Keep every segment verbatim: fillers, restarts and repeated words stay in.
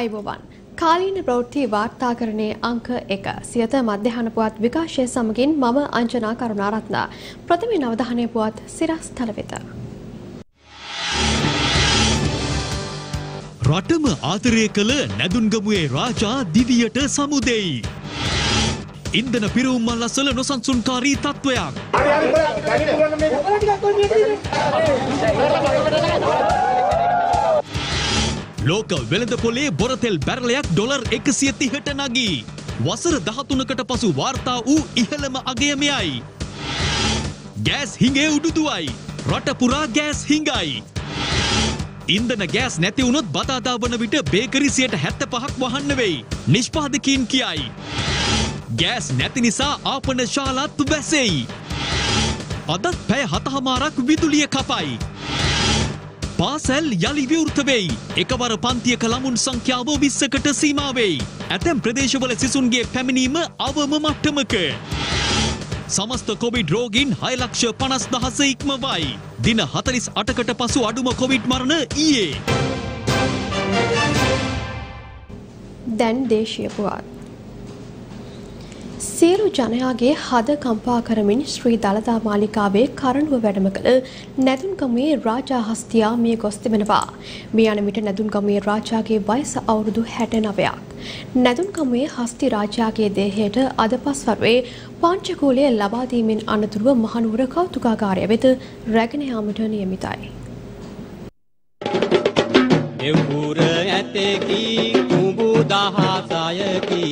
ආයුබෝවන් කාලීන ප්‍රවෘත්ති වාර්තාකරණයේ අංක එක සියත මධ්‍යහන පුවත් විකාශය සමගින් මම අංජනා කරුණාරත්න ප්‍රථම අවධානය පුවත් සිරස්තල වෙත රටම ආදරය කළ නැදුන්ගමුවේ රාජා දිවියට සමුදෙයි. ඉන්ධන පිරවුම් මල්ලසල නොසන්සුන්කාරී තත්ත්වයක්. ලෝක වෙළඳ පොලේ බොරතෙල් බැරලයක් ඩොලර් එකසිය තිහට නගී. වසර දහතුනකට පසු වාර්තා වූ ඉහළම අගය මෙයයි. ගෑස් හිඟේ උඩුදුවයි. රට පුරා ගෑස් හිඟයි. ඉන්ධන ගෑස් නැති වුණොත් බදාදා වන විට බේකරි සියයට හැත්තෑ පහක් වහන්න වෙයි. නිෂ්පාදකීන් කියයි. ගෑස් නැති නිසා ආපන ශාලාත් වැසෙයි. අදත් පැය හතහමාරක් විදුලිය කපයි. පාසැල් යළි විවෘත වෙයි. එකවර පන්තියක ළමුන් සංඛ්‍යාව විස්සකට සීමා වෙයි. ඇතැම් ප්‍රදේශවල සිසුන්ගේ පැමිණීම අවම මට්ටමක. සමස්ත කොවිඩ් රෝගීන් හය ලක්ෂ පනස් දහස ඉක්මවයි. දින හතළිස් අටකට පසු අඩුම කොවිඩ් මරණ ඊයේ. දැන් දේශීය පුවත්. සියලු ජනයාගේ හද කම්පා කරමින් ශ්‍රී දළදා මාලිකාවේ කරඬුව වැඩම කළ නැදුන්ගමුවේ රාජා හස්තියා මිය ගොස් තිබෙනවා. මේ යන විට නැදුන්ගමුවේ රාජාගේ වයස අවුරුදු හැට නවයක්. නැදුන්ගමුවේ හස්ති රාජාගේ දේහයට අද පස්වරුවේ පාංචකූලය ලබා දීමෙන් අනතුරුව මහනුවර කෞතුකාගාරය වෙත රැගෙන යාමට නියමිතයි. එව්පුර ඇතකි කුඹු දහසයකි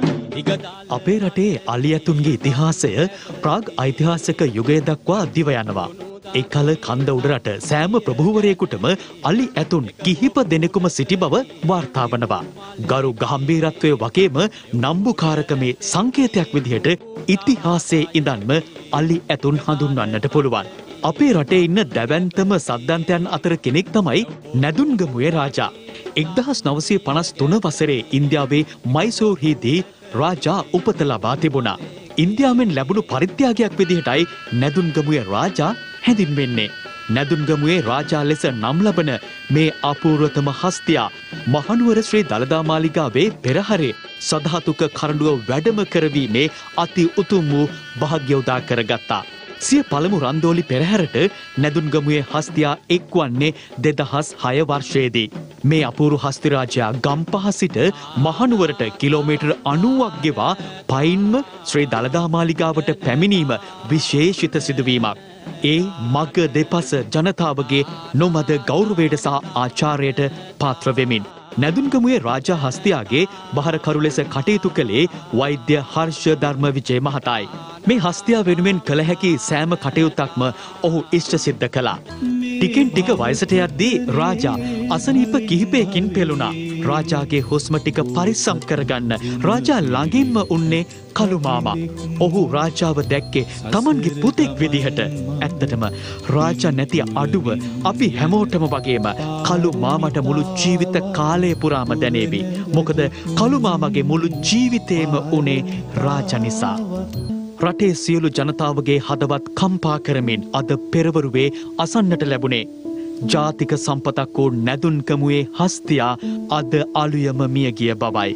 අපේ රටේ අලි ඇතුන්ගේ ඉතිහාසය ප්‍රාග් ඓතිහාසික යුගය දක්වා දිව යනවා. ඒ කල කන්ද උඩරට සෑම ප්‍රභූවරයෙකුටම අලි ඇතුන් කිහිප දෙනෙකුම සිටි බව වාර්තා වනවා. ගරු ගම්භීරත්වය වගේම නම්බුකාරකමේ සංකේතයක් විදිහට ඉතිහාසයේ ඉඳන්ම අලි ඇතුන් හඳුන්වන්නට පුළුවන්. අපේ රටේ ඉන්න දැවැන්තම සද්දන්තයන් අතර කෙනෙක් තමයි නැදුන්ගමුවේ රාජා. එක්දහස් නවසිය පනස් තුන වසරේ ඉන්දියාවේ මයිසූර්හිදී රාජා උපත ලබා තිබුණා. ඉන්දියාවෙන් ලැබුණු පරිත්‍යාගයක් විදිහටයි නැදුන්ගමුවේ රාජා හැඳින්වෙන්නේ. නැදුන්ගමුවේ රාජා ලෙස නම් ලබන මේ අපූර්වතම හස්තියා මහනුවර ශ්‍රී දළදා මාලිගාවේ පෙරහරේ සදහතුක කරඬුව වැඩම කරවීමේ අති උතුම් වූ භාග්‍ය උදා කරගත්තා. සිය පළමු රන්දෝලි පෙරහැරට නැදුන්ගමුවේ හස්තියා එක්වන්නේ දෙදහස් හය වර්ෂයේදී. මේ අපූරු හස්ති රාජයා ගම්පහ සිට මහනුවරට කිලෝමීටර් අනූවක් ගෙවා පයින්ම ශ්‍රී දළදා මාලිගාවට පැමිණීම විශේෂිත සිදුවීමක්. ඒ මග දෙපස ජනතාවගේ නොමද ගෞරවයට සහ ආචාරයට පාත්‍ර වෙමින් නැදුන්ගමුවේ රාජා හස්තියාගේ බහරකරු ලෙස කටයුතු කළේ වෛද්‍ය හර්ෂ ධර්ම විජය මහතායි. මේ හස්තියා වෙනුවෙන් කළ හැකි සෑම කටයුත්තක්ම ඔහු ඉෂ්ට සිද්ධ කළා. ටිකෙන් ටික වයසට යද්දී රාජා අසනීප කිහිපයකින් පෙළුණා. රාජාගේ හුස්ම ටික පරිස්සම් කරගන්න රාජා ළඟින්ම උන්නේ කළු මාමා. ඔහු රාජාව දැක්කේ තමන්ගේ පුතෙක් විදිහට. ඇත්තටම රාජා නැති අඩුව අපි හැමෝටම වගේම කළු මාමට මුළු ජීවිත කාලය පුරාම දැනේවි. මොකද කළු මාමගේ මුළු ජීවිතේම උනේ රාජා නිසා. රටේ සියලු ජනතාවගේ හදවත් කම්පා කරමින් අද පෙරවරුවේ අසන්නට ලැබුණේ ජාතික සම්පතක් වූ නැදුන්ගමුවේ හස්තියා අද අලුයම මියගිය බවයි.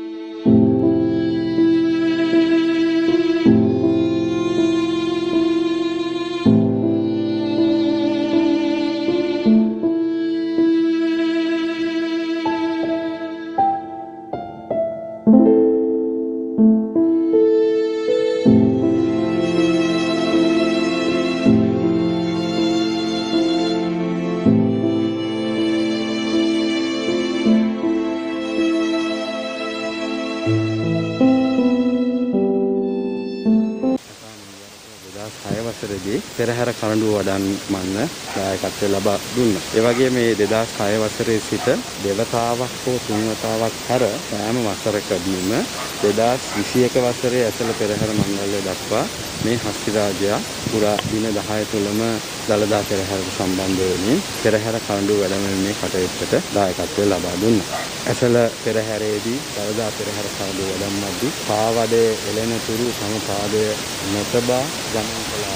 පෙරහැර කරඬුව වඩම්මන්න දායකත්වය ලබා දුන්නා. ඒ වගේ මේ දෙදහස් හය වසරේ සිට දෙවතාවක් හෝ තුන්වතාවක් හැර සෑම වසරකදීම දෙදහස් විසි එක වසරේ ඇසළ පෙරහැර මණ්ඩලය දක්වා මේ හස්ති රාජයා පුරා දින දහය තුළම දළදා පෙරහැරට සම්බන්ධ වෙමින් පෙරහැර කරඬුව වැඩමවීමේ කටයුත්තට දායකත්වය ලබා දුන්නා. ඇසළ පෙරහැරේදී දළදා පෙරහැර කරඬුව වැඩමවද්දී පාවඩේ එළෙන තුරු තම පාදය නොතබා ගමන් කළ ආකාරය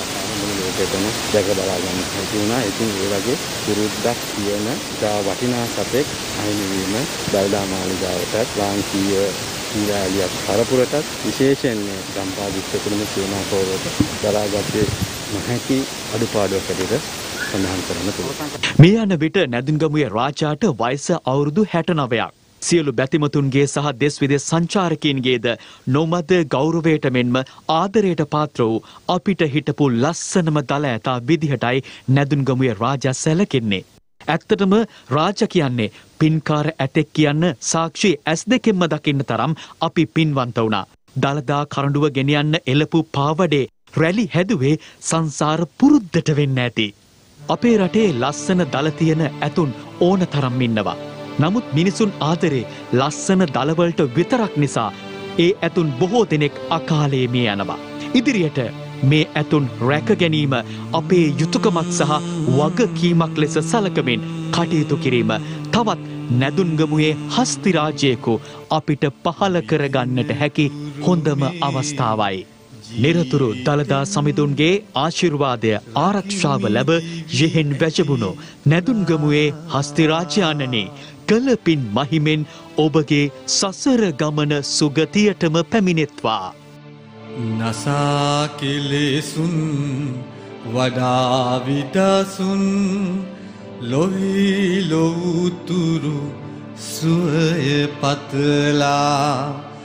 අන්දම ලෝකෙටම දැක බලා ගන්න හැකි වුණා. ඉතින් ඒ වගේ පුරුද්දක් කියන දා වටිනා සතෙක් අහිමි වීම දළදා මාලිගාවටත් ලාංකීය ඊළාලියක් පරපුරටත් විශේෂයෙන් ගම්පා විශ්වකුලම සේනාපෝරට දරාගත්තේ නොහැකි අඩුපාඩුවක් හැටියට සඳහන් කරන්න පුළුවන්. මේ යන විට නැදුන්ගමුවේ රාජාට වයස අවුරුදු හැට නවයක්. සියලු බැතිමතුන්ගේ සහ දෙස් විදෙස් සංචාරකයන්ගේද නොමද ගෞරවයට මෙන්ම ආදරයට පාත්‍ර වූ අපිට හිටපු ලස්සනම දල ඇතා විදිහටයි නැදුන්ගමුවේ රාජා සැලකෙන්නේ. ඇත්තටම රාජ කියන්නේ පින්කාර ඇතෙක් කියන්න සාක්ෂි ඇස් දෙකෙන්ම දකින්න තරම් අපි පින්වන්ත වුණා. දළදා කරඬුව ගෙනියන්න එළපු පාවඩේ රැලි හැදුවේ සංසාර පුරුද්දට වෙන්න ඇති. අපේ රටේ ලස්සන දල තියෙන ඇතුන් ඕන තරම් ඉන්නවා. නමුත් මිනිසුන් ආදරේ ලස්සන දලවලට විතරක් නිසා ඒ ඇතුන් බොහෝ දෙනෙක් අකාලේ මිය යනවා. ඉදිරියට මේ ඇතුන් රැක ගැනීම අපේ යුතුයකමක් සහ වගකීමක් ලෙස සලකමින් කටයුතු කිරීම තවත් නැදුන්ගමුවේ හස්ති රාජ්‍යයකු අපිට පහල කරගන්නට හැකි හොඳම අවස්ථාවයි. නිරතුරු දළදා සමිඳුන්ගේ ආශිර්වාදය ආරක්ෂාව ලැබ යෙහෙන් වැජඹුණු නැදුන්ගමුවේ හස්ති රාජ්‍යානනි කළ පින් මහිමෙන් ඔබගේ සසර ගමන සුගතියටම පැමිණෙත්වා. නසා කෙලෙසුන් වඩා විදසුන් ලොහි ලොවුතුරු සුවය පතලා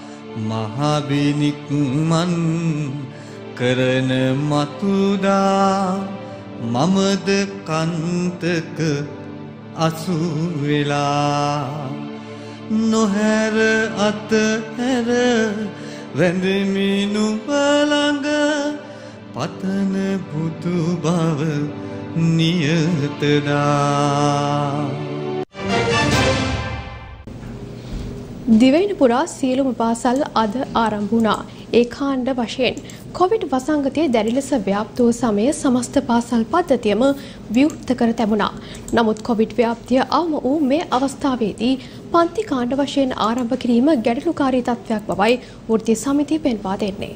මහබිනික්මන් කරන මතුදා මමද කන්තක අසුවෙලා නොහැර අතහැර වැඳමිනු බලඟ පතන බුදු බව නියතදා. දිවයින පුරා සියලුම පාසල් අද ආරම්භ වුණා. ඒකාණ්ඩ වශයෙන් කොවිඩ් වසංගතයේ දැඩි ලෙස ව්‍යාප්ත වූ සමයේ සමස්ත පාසල් පද්ධතියම විවෘත කර තිබුණා. නමුත් කොවිඩ් ව්‍යාප්තිය අවම වූ මේ අවස්ථාවේදී පන්ති කාණ්ඩ වශයෙන් ආරම්භ කිරීම ගැටලුකාරී තත්ත්වයක් බවයි වෘත්තීය සමිතිය පෙන්වා දෙන්නේ.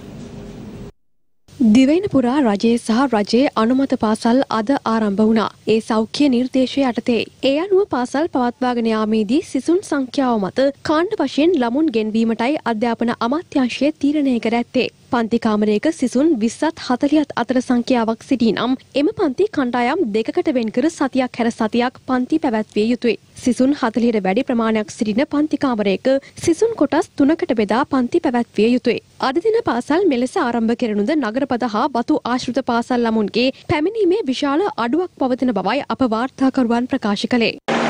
දිවයින පුරා රජයේ සහ රජයේ අනුමත පාසල් අද ආරම්භ වුණා. ඒ සෞඛ්‍ය නිර්දේශය යටතේ. ඒ අනුව පාසල් පවත්වාගෙන යාමේදී සිසුන් සංඛ්‍යාව මත කාණ්ඩ වශයෙන් ළමුන් ගෙන්වීමටයි අධ්‍යාපන අමාත්‍යාංශය තීරණය කර ඇත්තේ. පන්ති කාමරයක සිසුන් විස්සත් හතළිහත් අතර සංඛ්‍යාවක් සිටී නම් එම පන්ති කණ්ඩායම් දෙකකට වෙන්කර සතියක් හැර සතියක් පන්ති පැවැත්විය යුතුයි. සිසුන් හතළිහට වැඩි ප්‍රමාණයක් සිටින පන්ති කාමරයක සිසුන් කොටස් තුනකට බෙදා පන්ති පැවැත්විය යුතුයි. අද දින පාසල් මෙලෙස ආරම්භ කෙරෙනුද නගරපද හා වතු ආශ්‍රිත පාසල් ළමුන්ගේ පැමිණීමේ විශාල අඩුවක් පවතින බවයි අප වාර්තාකරුවන් ප්‍රකාශ කළේ.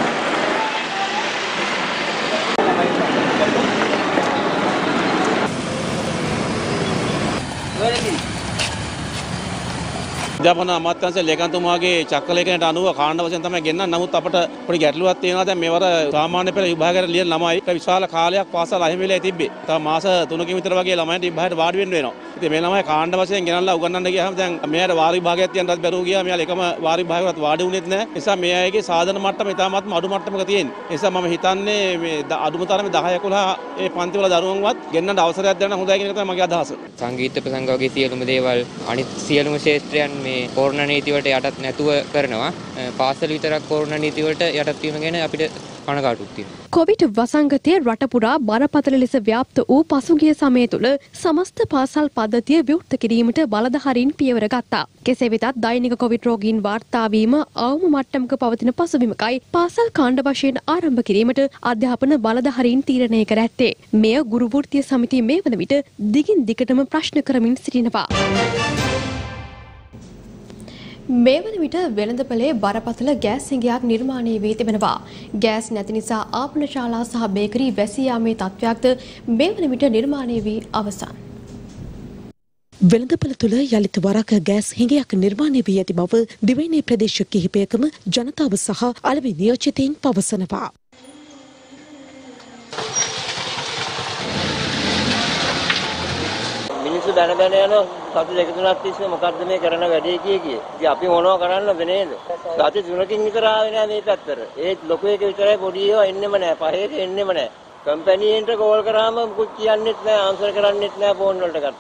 අධ්‍යාපන අමාත්‍යාංශ ලේකම්තුමාගේ චක්‍රලේඛනයට අනුව කාණ්ඩ වශයෙන් තමයි ගෙන්නන්නේ. නමුත් අපට පොඩි ගැටලුවක් තියෙනවා. දැන් මේවර සාමාන්‍ය පෙළ විභාගයට ලියන ළමයි විශාල කාලයක් පාසල් අහිමි වෙලා තිබ්බේ. තව මාස තුනකින් විතර වගේ ළමයින්ට විභාගයට වාඩි වෙන්න වෙනවා. ඉතින් මේ ළමයි කාණ්ඩ වශයෙන් ගෙනල්ලා උගන්වන්න ගියාම දැන් මෙයාට වාර විභාගයක් තියන්නත් බැරුව ගියා. මෙයාලා එකම වාර විභාගයකට වාඩි වුණෙත් නැහැ. ඒ නිසා මේ අයගේ සාධන මට්ටම ඉතාමත්ම අඩු මට්ටමක තියෙනවා. ඒ නිසා මම හිතන්නේ මේ අඩුම තරමේ දහ එකොළහ ඒ පන්තිවල දරුවන්වත් ගෙන්නන්න අවසරයක් දෙන්න හොඳයි කියන එක තමයි මගේ අදහස. සංගීත ප්‍රසංග වගේ සියලුම දේවල් අනිත් සියලුම ක්ෂේත්‍රයන් මේ කොරෝනා නීති වලට යටත් නැතුව කරනවා. පාසල විතරක් කොරෝනා නීති වලට යටත් වීම ගැන අපිට කනගාටුවක් තියෙනවා. කොවිඩ් වසංගතය රට පුරා බරපතල ලෙස ව්‍යාප්ත වූ පසුගිය සමය තුළ සමස්ත පාසල් පද්ධතිය විවෘත කිරීමට බලධාරීන් පියවර ගත්තා. කෙසේ වෙතත් දෛනික කොවිඩ් රෝගීන් වාර්තා වීම අවම මට්ටමක පවතින පසුබිමකයි පාසල් කාණ්ඩ වශයෙන් ආරම්භ කිරීමට අධ්‍යාපන බලධාරීන් තීරණය කර ඇත්තේ. මෙය ගුරු වෘත්තීය සමිතිය මේ වන විට දිගින් දිගටම ප්‍රශ්න කරමින් සිටිනවා. මේ වන විට වෙළඳපොලේ බරපතල ගෑස් හිඟයක් නිර්මාණය වී තිබෙනවා. ගෑස් නැති නිසා ආපන ශාලා සහ බේකරි වැසී යාමේ තත්ත්වයක්ද මේ වන විට නිර්මාණය වී අවසන්. වෙළඳපොළ තුළ යලිත වරක ගෑස් හිඟයක් නිර්මාණය වී ඇති බව දිවයිනේ ප්‍රදේශ කිහිපයකම ජනතාව සහ අලෙවි නියෝජිතයින් පවසනවා. මිනිස්සු දැන දැන යන සති දෙක තුනක් තිස්සේ මොකද්ද මේ කරන වැඩේ කිය කිය. ඉතින් අපි මොනව කරන්නද නේද? සති තුනකින් විතර ආවේ නෑ මේ පැත්තට. ඒත් ලොකු එක විතරයි පොඩි ඒවා එන්නෙම නෑ. පහේක එන්නෙම නෑ. කම්පැනි එන්ට කෝල් කරාම මොකුත් කියන්නෙත් නෑ, ආන්සර් කරන්නෙත් නෑ ෆෝන් වලට ගත්තාම.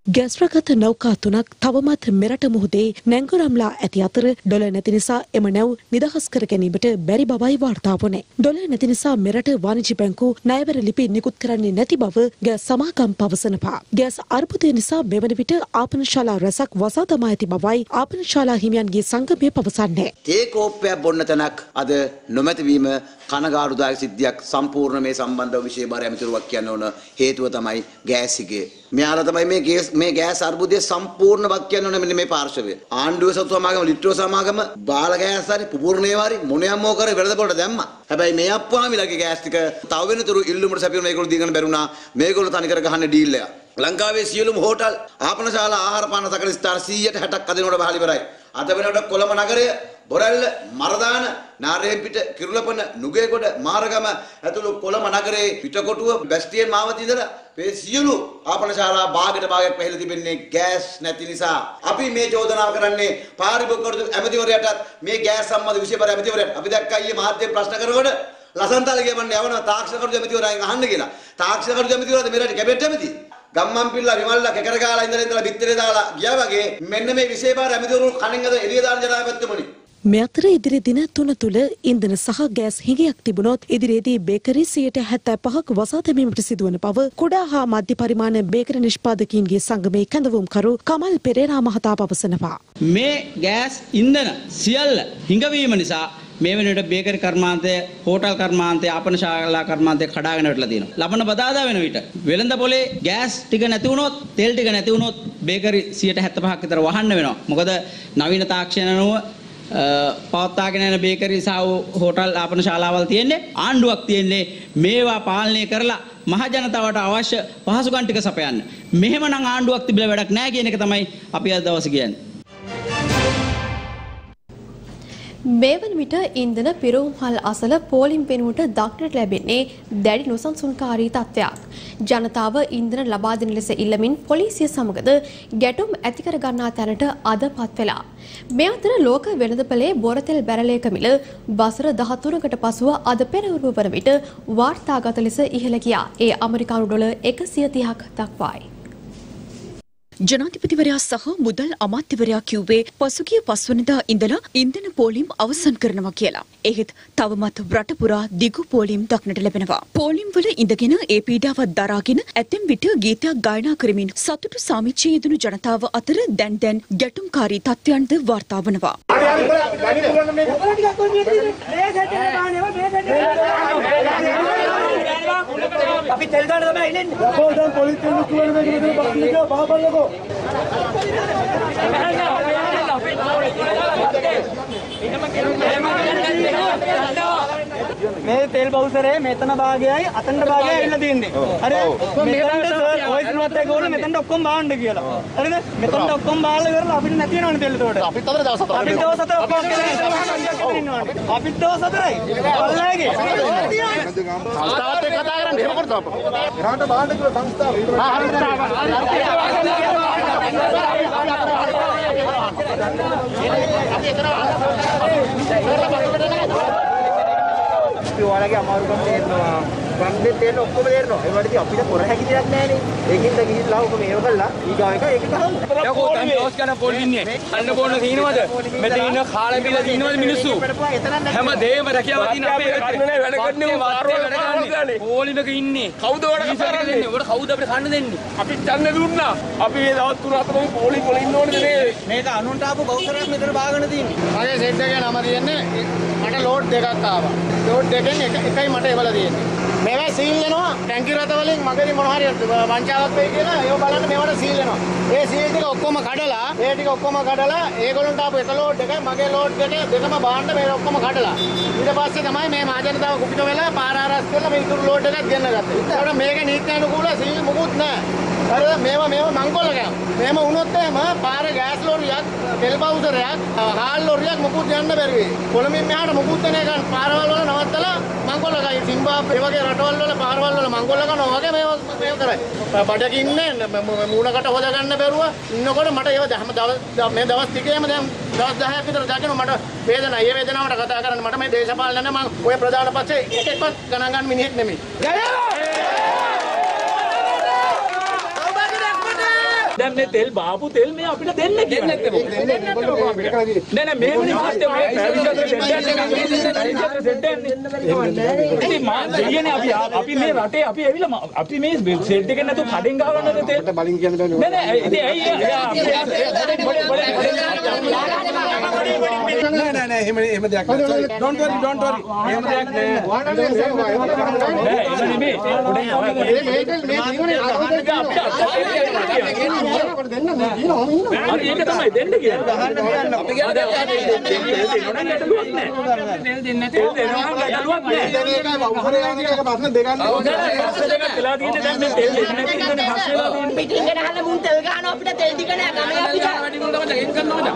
ගෑස් රගත නෞකා තුනක් තවමත් මෙරට මුහුදේ නැංගුරම්ලා ඇති අතර ඩොලර් නැති නිසා එම නැව් නිදහස් කර ගැනීමට බැරි බවයි වාර්තා වුණේ. ඩොලර් නැති නිසා මෙරට වාණිජ්‍ය බැංකු ණයවර ලිපි නිකුත් කරන්නේ නැති බව ගෑස් සමාගම් පවසනවා. ගෑස් අර්බුදය නිසා මෙවන විට ආපනශාලා රැසක් වසා දමා ඇති බවයි ආපනශාලා හිමියන්ගේ සංගමය පවසන්නේ. තේ කෝප්පයක් බොන්න තැනක් අද නොමැතිවීම කනගාටුදායක සිද්ධියක්. සම්පූර්ණ මේ සම්බන්ධව විශේෂ බාර ඇමතිවරයෙක් කියන්න ඕන හේතුව තමයි ගෑස් එකේ. මෙයාලා තමයි මේ ගෑස් මේ ගෑස් අර්බුදය සම්පූර්ණ වක් කියන්න ඕන මෙන්න මේ පාර්ශවය. ආණ්ඩුව සතු සමාගම ලිට්ටෝ සමාගම බාල ගෑස් හරි පුපුරණේ වාරි මොනියම් මෝ කරේ වෙළඳ පොළට දැම්මා. හැබැයි මේ අප්පාමිලගේ ගෑස් ටික තව වෙනතුරු ඉල්ලුමට සැපිරුණ මේගොල්ලෝ දීගන්න බැරුණා. මේගොල්ලෝ තනි කර ගහන්නේ ඩීල් එක. ලංකාවේ සියලුම හෝටල් ආපනශාලා ආහාර පාන සකල ස්ථාන සීයට හැටක් අදිනකොට බහලි ඉවරයි. අද වෙනකොට කොළඹ නගරය බොරැල්ල මරදාන නාරේම්පිට කිරුළපන නුගේගොඩ මාරගම ඇතුළු කොළඹ නගරේ පිටකොටුව බැස්ටියෙන් මාවත ඉඳලා මේ සියලු ආපනශාලා භාගයට භාගයක් පැහැලා තිබෙන්නේ ගෑස් නැති නිසා. අපි මේ චෝදනාව කරන්නේ පාරිභෝගික ඇමතිවරයාටත් මේ ගෑස් සම්බන්ධ විශේෂ ඇමතිවරයාට. අපි දැක්කා ඊයේ මාධ්‍ය ප්‍රශ්න කරනකොට ලසන්තල කියවන්නේ යවනවා තාක්ෂණ කටයුතු ඇමතිවරයන් අහන්න කියලා. තාක්ෂණ කටයුතු ඇමතිවරයාද මෙරට කැබිනට් ඇමති? ගම්මන් පිල්ලා විමල්ලා කෙකර ගාලා ඉඳලා ඉඳලා බිත්තරේ දාලා ගියා වගේ මෙන්න මේ විශේෂ බාර ඇමතිවරු කණින් අද එළිය දාන ජනාධිපතිතුමනි. මේ අතර ඉදිරි දින තුන තුළ ඉන්ධන සහ ගෑස් හිඟයක් තිබුණොත් ඉදිරියේදී බේකරි සියයට හැත්තෑ පහක් වසා දැමීමට සිදුවන බව කුඩා හා මධ්‍ය පරිමාණ බේකරි නිෂ්පාදකීන්ගේ සංගමේ කැඳවුම්කරු කමල් පෙරේරා මහතා පවසනවා. මේ ගෑස් ඉන්ධන සියල්ල හිඟවීම නිසා මේ වෙනකොට බේකරි කර්මාන්තය, හෝටල් කර්මාන්තය, ආපනශාලා කර්මාන්තය කඩාගෙන වැටලා තියෙනවා. ලබන බදාදා වෙන විට වෙළඳ පොලේ ගෑස් ටික නැති වුණොත්, තෙල් ටික නැති වුණොත් බේකරි සියයට හැත්තෑ පහක් විතර වහන්න වෙනවා. මොකද නවීන තාක්ෂණ අනුව පවත්වාගෙන යන බේකරි සහ හෝටල් ආපනශාලාවල් තියෙන්නේ ආණ්ඩුවක් තියෙන්නේ මේවා පාලනය කරලා මහ ජනතාවට අවශ්‍ය පහසුකම් ටික සපයන්න. මෙහෙමනම් ආණ්ඩුවක් තිබිලා වැඩක් නැහැ කියන එක තමයි අපි අද දවසේ කියන්නේ. මේ වන විට ඉන්ධන පිරවුම්හල් අසල පෝලිම් පෙනුමට දක්නට ලැබෙන්නේ දැඩි නොසන්සුන්කාරී තත්ත්වයක්. ජනතාව ඉන්ධන ලබා දෙන ලෙස ඉල්ලමින් පොලිසිය සමගද ගැටුම් ඇති කර ගන්නා තැනට අදපත් වෙලා. මේ අතර ලෝක වෙළඳපොලේ බොරතෙල් බැරලයක මිල වසර දහතුනකට පසුව අද පෙරවරුව වන විට වාර්තාගත ලෙස ඉහළ ගියා. ඒ ඇමරිකානු ඩොලර් එකසිය තිහක් දක්වායි. ජනාධිපතිවරයා සහ මුදල් අමාත්‍යවරයා කිව්වේ පසුගිය පස්වනදා ඉඳලා ඉන්ධන පෝලිම් අවසන් කරනවා කියලා. එහෙත් තවමත් රට පුරා දිගු පෝලිම් දක්නට ලැබෙනවා. පෝලිම් වල ඉඳගෙන ඒ පීඩාවත් දරාගෙන ඇතැම් විට ගීතයක් ගායනා කරමින් සතුටු සාමිච්චයේ යෙදුණු ජනතාව අතර දැන් දැන් ගැටුම්කාරී තත්ත්වයන්ද වාර්තා වනවා. අපි තෙල් දාන්න තමයි ඉන්නේ. අපෝ දැන් පොලිසිය මුතුවන මේක මෙතන බස්නික බහපල්ලකෝ. මේ තෙල් බවුසරේ මෙතන භාගයයි අතන භාගයයි ඉන්න තියෙන්නේ. හරිද? මෙතනට සර් වොයිස් නෝට් එක ගෝල මෙතනට ඔක්කොම බාන්න කියලා. හරිද? මෙතනට ඔක්කොම බාලා ඉවරලා අපිට නැති වෙනවනේ තෙල් උඩට. අපිත් අතර දවස් හතරක්. අපිත් දවස් හතරක් ඔක්කොම කියලා ඉන්නවනේ. අපිත් දවස් හතරයි. පල්ලාගේ. සංස්ථාවත් එක්ක කතා කරන්නේ එහෙම කරතව. එහාට බාන්න කියලා සංස්ථාව. හා හරියට. ඔයාලගේ අමාරුකම් තේරෙනවා. බන්දේ තේරෙන ඔක්කොම තේරෙනවා. ඒ වගේ අපිට කර හැකි දෙයක් නැහැ නේ. ඒකින්ද ගිහිල්ලා ඔක මේව කළා. ඊගාව එක ඒක ගහන්න. යකෝ දැන් දවස් ගන්න පොල් ඉන්නේ. අන්න බෝන තිනවද? මෙතන ඉන්න කාලේ බිලා තිනවද මිනිස්සු? හැම දෙයක්ම රැකියාව තියෙන අපේ වැඩ කරන්නේ පාරවල් ගන්නේ. පොලිමක ඉන්නේ. කවුද ඔයාලට කරන්නේ? ඔයාලට කවුද අපිට කන්න දෙන්නේ? අපිට යන්න දුන්නා. අපි මේ දවස් තුන හතරම පොලිම වල ඉන්න ඕනේද නේ? මේක අනුන්ට ආපු ගෞතරයක් මෙතන බාගෙන තියෙන්නේ. මගේ සෙට් එකේ නම තියෙන්නේ මට ලෝඩ් දෙකක් ආවා. ලෝඩ් දෙකෙන් එකයි මට එවලා තියෙන්නේ. මේවා සීල් වෙනවා ටැංකි රත වලින් මගදී මොන හරි වංචාවක් වෙයි කියලා ඒව බලන්න මේවට සීල් වෙනවා. ඒ සීල් ටික ඔක්කොම කඩලා ඒ ටික ඔක්කොම කඩලා ඒගොල්ලන්ට ආපු එක ලෝඩ් එකයි මගේ ලෝඩ් දෙක දෙකම බාන්න මේ ඔක්කොම කඩලා ඊට පස්සේ තමයි මේ මහජනතාව කුපිත වෙලා පාර ආරස් කරලා මේ ඉතුරු ලෝඩ් එකක් ගෙන්න ගත්තේ. ඒකට මේක නීත්‍යානුකූල සීල් මොකුත් නැහැ. හරිද? මේවා මේවා මංකොල්ල ගෑම. මේම වුණොත් එහෙම පාර ගෑස් ලෝරියක්, තෙල් බවුසරයක්, හාල් ලෝරියක් මොකුත් යන්න බැරි වෙයි. කොළඹින් මෙහාට මොකුත් නැහැ ගන්න පාරවල් වල නවත්තලා මංකොල්ල ගයි. සිම්බාබ්වේ වගේ රටවල් වල පාරවල් වල මංකොල්ල ගන්නවා වගේ මේවා මේව කරයි. බඩක ඉන්නේ මූණකට හොදා ගන්න බැරුව ඉන්නකොට මට ඒව මේ දවස් ටිකේම දැන් දවස් දහයක් විතර දැකනවා මට වේදනාව. ඒ වේදනාවට කතා කරන්න මට මේ දේශපාලන මම ඔය ප්‍රධාන පක්ෂේ එකෙක්වත් ගණන් ගන්න මිනිහෙක් නෙමෙයි. දැන් මේ තෙල් බාපු තෙල් මේ අපිට දෙන්න කියන්නේ. දෙන්න නෑ නෑ මේ වෙනේ මාත් මේ පැවිදි සෙට් එකක් ඉතින් මා දෙයනේ අපි අපි මේ රටේ අපි ඇවිල්ලා අපි මේ සෙට් එකෙන් නැතුව කඩෙන් ගහවන්නද තෙල් බලින් කියන්න බෑ නෑ නෑ ඉතින් ඇයි නෑ නෑ නෑ එහෙම එහෙම දෙයක් නෑ ඩෝන්ට් වරි ඩෝන්ට් වරි එහෙම දෙයක් නෑ ඒක තමයි දෙන්න කියන්නේ අපි කියන්නේ ගැටලුවක් නෑ තෙල් දෙන්න තෙල් දෙනවා නම් ගැටලුවක් නෑ ඒක වවුරේ යන එක ප්‍රශ්න දෙකක් නේ ප්‍රශ්න දෙකක් වෙලා තියෙන්නේ දැන් මේ තෙල් දෙන්න නැති ඉඳනේ ප්‍රශ්න වෙලා තියෙන්නේ පිටින් ගෙනහල්ල මුන් තෙල් ගහනවා අපිට තෙල් ටික නෑ ගමේ අපිට වැඩි මුල් තමයි ඒක කරනවද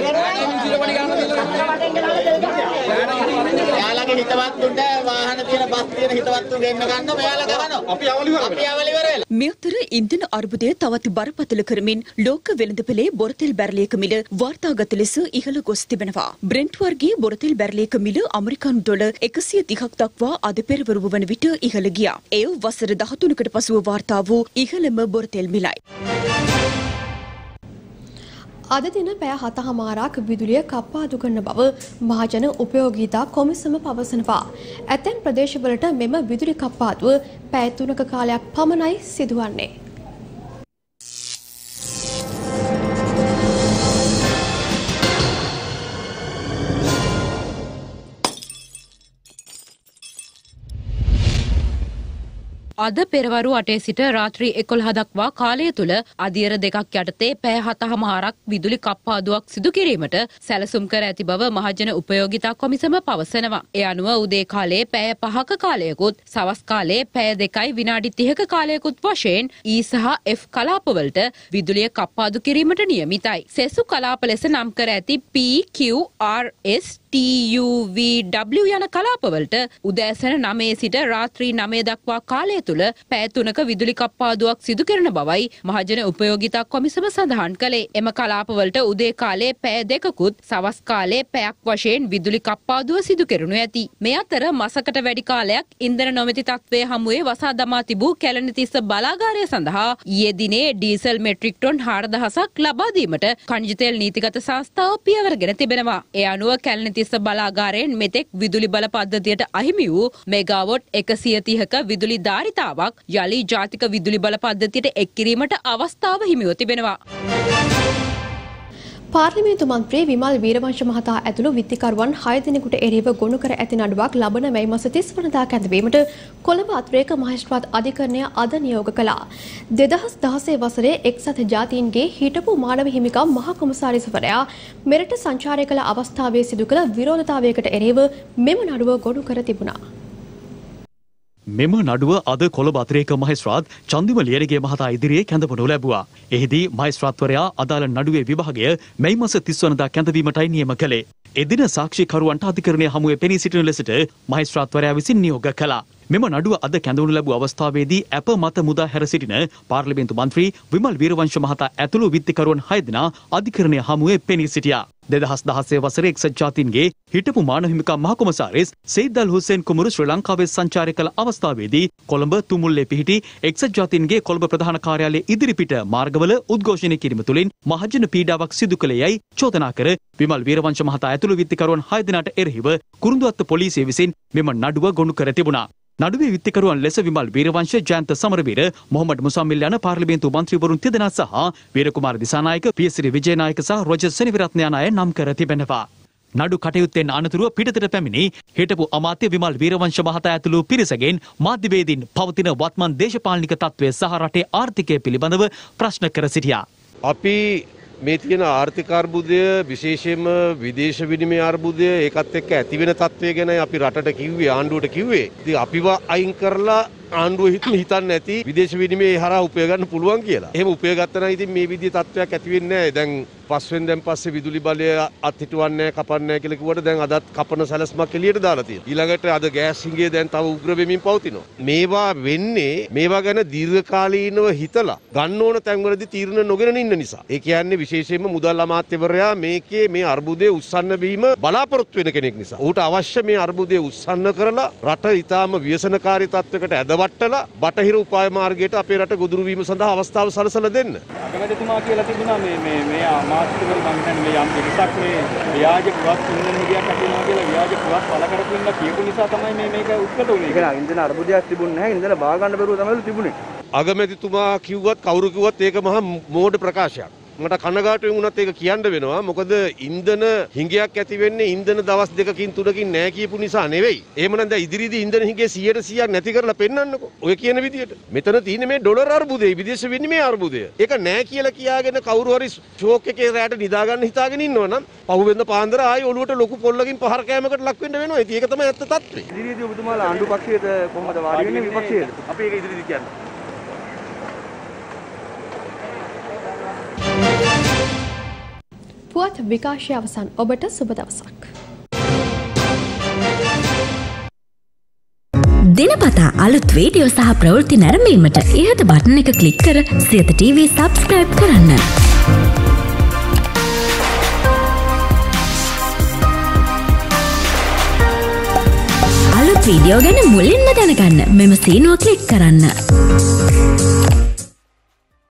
යාලගේ හිතවත්තුන්ට වාහන තියෙන බස් තියෙන හිතවත්තුන් ගෙන්න ගන්න මෙයාලා ගහනවා අපි අවලි කරා අපි අවලි කරලා මේ අතර ඉන්ධන අර්බුදය තවත් බරපතල කරමින් ලෝක වෙළඳපොලේ බොරතෙල් බැරලියක මිල වාර්තාගත ලෙස ඉහළ ගොස් තිබෙනවා. බ්‍රෙන්ට් වර්ගයේ බොරතෙල් බැරලියක මිල ඇමරිකානු ඩොලර් එකසිය තිහක් දක්වා අද පෙරවරු වන විට ඉහළ ගියා. එය වසර දහතුනකට පසුව වාර්තා වූ ඉහළම බොරතෙල් මිලයි. අද දින පැය හතහමාරක් විදුලිය කප්පාදු කරන බව මහජන උපයෝගීතා කොමිසම පවසනවා. ඇතැම් ප්‍රදේශවලට මෙම විදුලි කප්පාදුව පැය තුනක කාලයක් පමණයි සිදුවන්නේ. අද පෙරවරු අටේ සිට රාත්‍රී එකොළහ දක්වා කාලය තුල අදියර දෙකක් යටතේ පැය හතහමාරක් විදුලි කප්පාදුවක් සිදු කිරීමට සැලසුම් කර ඇති බව මහජන උපයෝගිතා කොමිසම පවසනවා. ඒ අනුව උදේ කාලයේ පැය පහක කාලයකුත් සවස් කාලයේ පැය දෙකයි විනාඩි තිහක කාලයකුත් වශයෙන් E සහ F කලාපවලට විදුලිය කප්පාදු කිරීමට නියමිතයි. සෙසු කලාප ලෙස නම් කර ඇති P Q R S T U V W යන කලාපවලට උදෑසන නවය සිට රාත්‍රී නවය දක්වා කාලය තුල පැය තුනක විදුලි කප්පාදුවක් සිදු කරන බවයි මහජන උපයෝගිතා කොමිසම සඳහන් කළේ. එම කලාපවලට උදේ කාලයේ පැය දෙකකුත් සවස් කාලයේ පැයක් වශයෙන් විදුලි කප්පාදුව සිදු කෙරෙනු ඇති. මේ අතර මසකට වැඩි කාලයක් ඉන්ධන නොමැති තත්ත්වයේ හමුවේ වසා දමා තිබූ කැලණිතිස්ස බලාගාරය සඳහා ඊයේ දිනේ ඩීසල් මෙට්‍රික් ටොන් හාරදහසක් ලබා දීමට ඛනිජ තෙල් නීතිගත සංස්ථාව පියවරගෙන තිබෙනවා. ඒ අනුව කැලණිතිස්ස බලාගාරයෙන් මෙතෙක් විදුලි බල පද්ධතියට අහිමි වූ මෙගාවොට් එකසිය තිහක විදුලි ධාරිතාවක් යලි ජාතික විදුලි බල පද්ධතියට එක් කිරීමට අවස්ථාව හිමිව තිබෙනවා. පාර්ලිමේන්තු මන්ත්‍රී විමල් වීරවංශ මහතා ඇතුළු විත්තිකරුවන් හය දිනකට එරෙහිව ගොනු කර ඇති නඩුවක් ලබන මැයි මාස තිස් වනදා කැඳවීමට කොළඹ අතිරේක මහේස්ත්‍රාත් අධිකරණය අද නියෝග කළා. දෙදහස් දහසේ වසරේ එක්සත් ජාතීන්ගේ හිටපු මානව හිමිකම් මහ කොමසාරිස්වරයා මෙරට සංචාරය කළ අවස්ථාවේ සිදු කළ විරෝධතාවයකට එරෙහිව මෙම නඩුව ගොනු කර තිබුණා. මෙම නඩුව අද කොළඹ අතිරේක මහේස්ත්‍රාත් චන්දිම ලියනගේ මහතා ඉදිරියේ කැඳවනු ලැබුවා. එහිදී මහේස්ත්‍රාත්වරයා අදාළ නඩුවේ විභාගය මැයි මාස තිස් වනදා කැඳවීමටයි නියම කළේ. එදින සාක්ෂිකරුවන්ට අධිකරණය හමුවේ පෙනී සිටින ලෙසට මහේස්ත්‍රාත්වරයා විසින් නියෝග කළා. මෙම නඩුව අද කැඳවනු ලැබූ අවස්ථාවේදී අප මත මුදා හැර සිටින පාර්ලිමේන්තු මන්ත්‍රී විමල් වීරවංශ මහතා ඇතුළු විත්තිකරුවන් හය දෙනා අධිකරණය හමුවේ පෙනී සිටියා. දෙදහස් දහසේ වසරේ එක්සත් ජාතීන්ගේ හිටපු මානව හිමිකම් මහ කොමසාරිස් සෙයිද් හුසේන් කුමරු ශ්‍රී ලංකාවේ සංචාරය කළ අවස්ථාවේදී කොළඹ තුමුල්ලේ පිහිටි එක්සත් ජාතීන්ගේ කොළඹ ප්‍රධාන කාර්යාලයේ ඉදිරිපිට මාර්ගවල උද්ඝෝෂණය කිරීම තුළින් මහජන පීඩාවක් සිදු කළ යයි චෝදනා කර විමල් වීරවංශ මහතා ඇතුළු විත්තිකරුවන් හය දෙනාට එරෙහිව කුරුඳුවත්ත පොලිසිය විසින් මෙම නඩුව ගොනු කර තිබුණා. නඩුවේ විත්තිකරුවන් ලෙස විමල් වීරවංශ, ජයන්ත සමරවීර, මොහොමඩ් මුසම්මිල් යන පාර්ලිමේන්තු මන්ත්‍රීවරුන් තිදෙනා සහ වීරකුමාර දිසානායක, පියසිරි විජේනායක සහ රොජර් සෙනවිරත්න යන අය නම් කර තිබෙනවා. නඩු කටයුත්තෙන් අනතුරුව පිටතට පැමිණි හිටපු අමාත්‍ය විමල් වීරවංශ මහතා ඇතුළු පිරිසගෙන් මාධ්‍යවේදීන් පවතින වත්මන් දේශපාලනික තත්ත්වය සහ රටේ ආර්ථිකය පිළිබඳව ප්‍රශ්න කර සිටියා. අපි මේ තියෙන ආර්ථික අර්බුදය විශේෂයෙන්ම විදේශ විනිමය අර්බුදය ඒකත් එක්ක ඇති වෙන තත්ත්වය ගැන අපි රටට කිව්වේ ආණ්ඩුවට කිව්වේ. ඉතින් අපිව අයින් කරලා ආණ්ඩුව හිතන්නේ නැති විදේශ විනිමය හරහා උපය ගන්න පුළුවන් කියලා. එහෙම උපය ගත්තා නම් ඉතින් මේ විදිහේ තත්ත්වයක් ඇති වෙන්නේ නැහැ. දැන් පස්වෙන්දෙන් පස්සේ විදුලි බලය අත්හිටුවන්නේ නැහැ, කපන්නේ නැහැ කියලා කිව්වට දැන් අදත් කපන සැලැස්මක් එළියට දාලා තියෙනවා. ඊළඟට අද ගෑස් හිඟය දැන් තව උග්‍ර වෙමින් පවතිනවා. මේවා වෙන්නේ මේවා ගැන දීර්ඝකාලීනව හිතලා ගන්න ඕන තැන්වලදී තීරණ නොගෙන ඉන්න නිසා. ඒ කියන්නේ විශේෂයෙන්ම මුදල් අමාත්‍යවරයා මේකේ මේ අර්බුදය උස්සන්න බීම බලාපොරොත්තු වෙන කෙනෙක් නිසා. ඌට අවශ්‍ය මේ අර්බුදය උස්සන්න කරලා රට ඊටාම ව්‍යසනකාරී තත්වයකට ඇද රවට්ටලා බටහිර උපාය මාර්ගයට අපේ රට ගොදුරු වීම සඳහා අවස්ථාව සලසලා දෙන්න. අගමැතිතුමා කියලා තිබුණා මේ මේ මේ අමාත්‍යවරු මම හිතන්නේ මේ යම් පිටසක් මේ ව්‍යාජ පුවත් ඉන්ධන හිගයක් ඇතිවෙනවා කියලා ව්‍යාජ පුවත් පළ කරපු ඉන්න කියපු නිසා තමයි මේ මේක උත්කට උනේ. ඒක නා ඉන්ධන අර්බුදයක් තිබුණේ නැහැ. ඉන්ධන බා ගන්න බැරුව තමයි තිබුණේ. අගමැතිතුමා කිව්වත් කවුරු කිව්වත් ඒක මහා මෝඩ ප්‍රකාශයක්. මට කනගාටුවෙන් වුණත් ඒක කියන්න වෙනවා. මොකද ඉන්ධන හිඟයක් ඇති වෙන්නේ ඉන්ධන දවස් දෙකකින් තුනකින් නෑ කියපු නිසා නෙවෙයි. එහෙමනම් දැන් ඉදිරියේදී ඉන්ධන හිඟේ සියයට සීයක් නැති කරලා පෙන්නන්නකෝ. ඔය කියන විදියට. මෙතන තියෙන්නේ මේ ඩොලර් අර්බුදේ, විදේශ විනිමය අර්බුදය. ඒක නෑ කියලා කියාගෙන කවුරු හරි ෂෝක් එකේ රැට නිදා ගන්න හිතාගෙන ඉන්නවනම් පහුවෙන්ද පාන්දර ආයි ඔලුවට ලොකු පොල්ලකින් පහර කෑමකට ලක් වෙන්න වෙනවා. ඉතින් ඒක තමයි ඇත්ත තත්ත්වය. ඉදිරියේදී ඔබතුමාලා ආණ්ඩු පක්ෂයේද කොහොමද වාඩි වෙන්නේ විපක්ෂයේද? අපි ඒක ඉදිරියේදී කියන්නේ. පුවත් විකාශය අවසන්. ඔබට සුබ දවසක්. දිනපතා අලුත් වීඩියෝ සහ ප්‍රවෘත්ති නැරඹීමට ඉහත බටන් එක ක්ලික් කර සියත ටීවී සබ්ස්ක්‍රයිබ් කරන්න. අලුත් වීඩියෝ ගැන මුලින්ම දැනගන්න මෙම සීනුව ක්ලික් කරන්න.